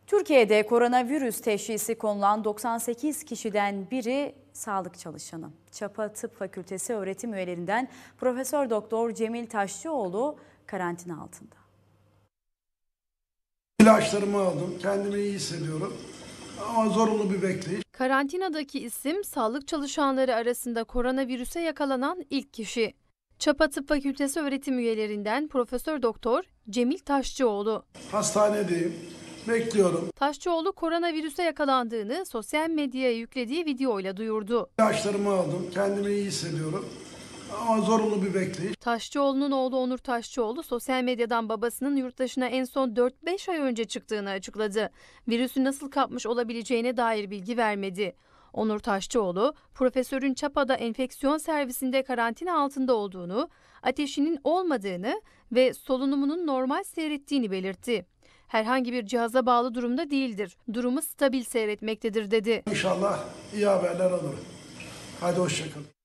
Türkiye'de koronavirüs teşhisi konulan 98 kişiden biri sağlık çalışanı. Çapa Tıp Fakültesi öğretim üyelerinden Profesör Doktor Cemil Taşçıoğlu karantina altında. İlaçlarımı aldım, kendimi iyi hissediyorum ama zorunlu bir bekleyiş. Karantinadaki isim sağlık çalışanları arasında koronavirüse yakalanan ilk kişi. Çapa Tıp Fakültesi öğretim üyelerinden Profesör Doktor Cemil Taşçıoğlu. Hastanedeyim, bekliyorum. Taşçıoğlu koronavirüse yakalandığını sosyal medyaya yüklediği videoyla duyurdu. İlaçlarımı aldım, kendimi iyi hissediyorum ama zorunlu bir bekleyiş. Taşçıoğlu'nun oğlu Onur Taşçıoğlu sosyal medyadan babasının yurt dışına en son 4-5 ay önce çıktığını açıkladı. Virüsü nasıl kapmış olabileceğine dair bilgi vermedi. Onur Taşçıoğlu, profesörün Çapa'da enfeksiyon servisinde karantina altında olduğunu, ateşinin olmadığını ve solunumunun normal seyrettiğini belirtti. Herhangi bir cihaza bağlı durumda değildir. Durumu stabil seyretmektedir dedi. İnşallah iyi haberler alırım. Hadi hoşça kalın.